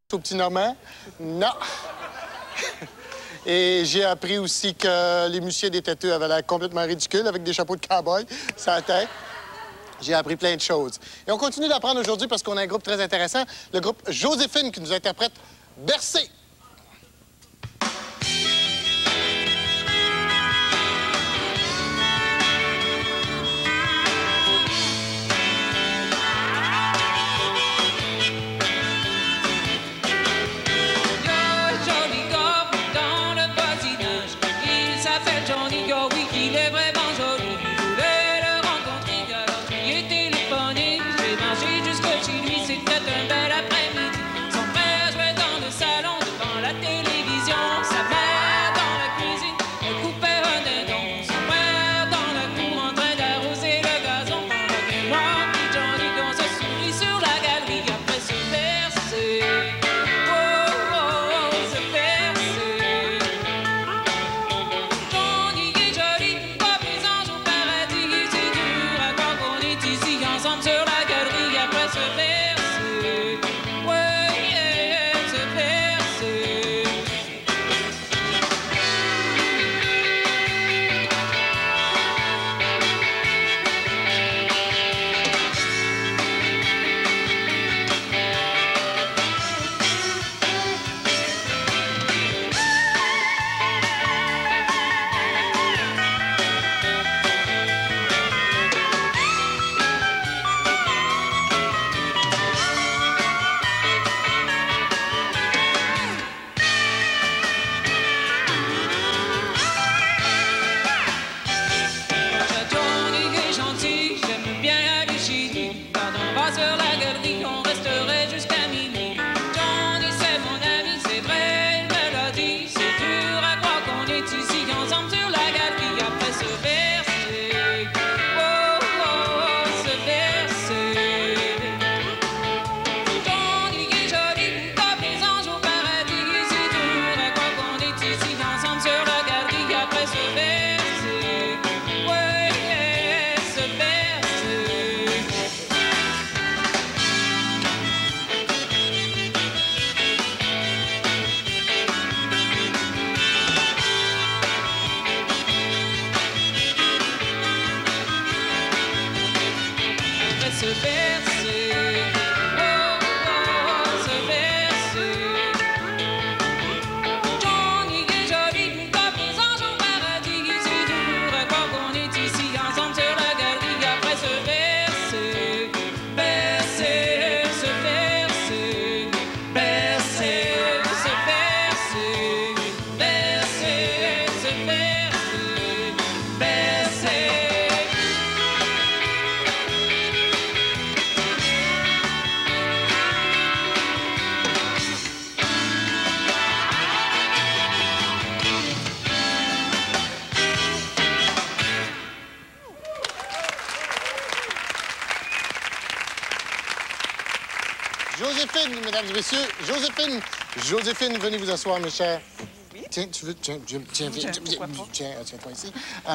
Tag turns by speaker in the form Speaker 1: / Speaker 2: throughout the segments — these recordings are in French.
Speaker 1: Au petit Normand? Non. Et j'ai appris aussi que les musiciens des têteux avaient l'air complètement ridicules avec des chapeaux de cow-boy sur la tête. J'ai appris plein de choses. Et on continue d'apprendre aujourd'hui parce qu'on a un groupe très intéressant, le groupe Joséphine qui nous interprète Bercé. Joséphine, mesdames et messieurs, Joséphine, venez vous asseoir, mes chers.
Speaker 2: Oui.
Speaker 1: Tiens, tu veux... Tiens, tiens-toi ici.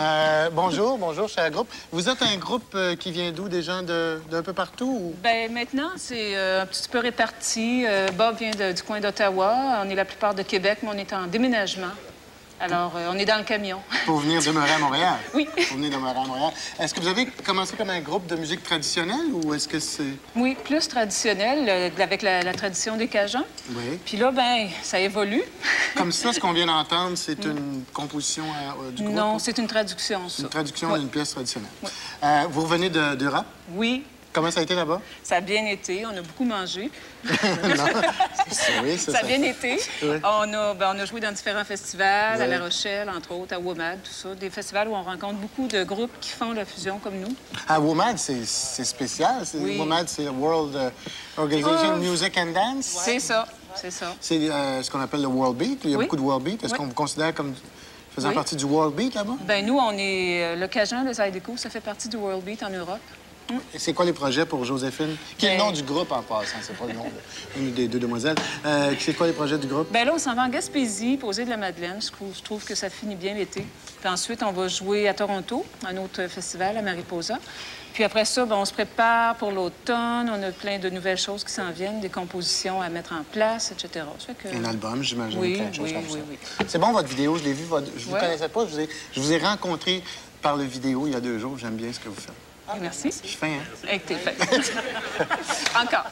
Speaker 1: Bonjour, cher groupe. Vous êtes un groupe qui vient d'où, des gens d'un peu partout? Ou...
Speaker 2: Bien, maintenant, c'est un petit peu réparti. Bob vient du coin d'Ottawa. On est la plupart de Québec, mais on est en déménagement. Alors, on est dans le camion.
Speaker 1: Pour venir demeurer à Montréal?
Speaker 2: Oui.
Speaker 1: Pour venir demeurer à Montréal. Est-ce que vous avez commencé comme un groupe de musique traditionnelle ou est-ce que c'est...
Speaker 2: Oui, plus traditionnel, avec la tradition des Cajuns.
Speaker 1: Oui.
Speaker 2: Puis là, ben, ça évolue.
Speaker 1: Comme ça, ce qu'on vient d'entendre, c'est une composition du groupe?
Speaker 2: Non, c'est une traduction, ça.
Speaker 1: Une traduction d'une pièce traditionnelle.
Speaker 2: Oui.
Speaker 1: Vous revenez d'Europe?
Speaker 2: Oui.
Speaker 1: Comment ça a été là-bas?
Speaker 2: Ça a bien été. On a beaucoup mangé.
Speaker 1: Non. Oui,
Speaker 2: ça a bien été.
Speaker 1: Oui.
Speaker 2: On a joué dans différents festivals,
Speaker 1: oui.
Speaker 2: à La Rochelle, entre autres, à WOMAD, tout ça. Des festivals où on rencontre beaucoup de groupes qui font la fusion comme nous.
Speaker 1: À WOMAD, c'est spécial.
Speaker 2: Oui.
Speaker 1: WOMAD, c'est World Organization Music and Dance.
Speaker 2: C'est ça, c'est ça.
Speaker 1: C'est ce qu'on appelle le World Beat. Il y a beaucoup de World Beat. Est-ce qu'on vous considère comme faisant partie du World Beat là-bas?
Speaker 2: Bien, nous, on est... le Cajun, le Zydeco, ça fait partie du World Beat en Europe.
Speaker 1: C'est quoi les projets pour Joséphine? Qui est le nom du groupe en passant? C'est pas le nom d'une des deux demoiselles. C'est quoi les projets du groupe?
Speaker 2: Bien là, on s'en va en Gaspésie, posée de la Madeleine. Je trouve que ça finit bien l'été. Puis ensuite, on va jouer à Toronto, un autre festival, à Mariposa. Puis après ça, ben, on se prépare pour l'automne. On a plein de nouvelles choses qui s'en viennent, des compositions à mettre en place, etc. Ça fait que...
Speaker 1: Un album, j'imagine,
Speaker 2: Oui,
Speaker 1: plein de choses
Speaker 2: oui,
Speaker 1: comme ça.
Speaker 2: oui.
Speaker 1: C'est bon, votre vidéo, je l'ai vu. Je vous
Speaker 2: Ouais.
Speaker 1: connaissais pas. Je vous ai rencontré par le vidéo il y a 2 jours. J'aime bien ce que vous faites.
Speaker 2: Merci.
Speaker 1: Je suis fin, hein?
Speaker 2: Avec tes fêtes. Encore.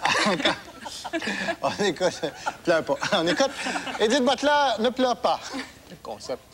Speaker 1: On écoute. Pleure pas. On écoute. Edith Butler, ne pleure pas. Le concept.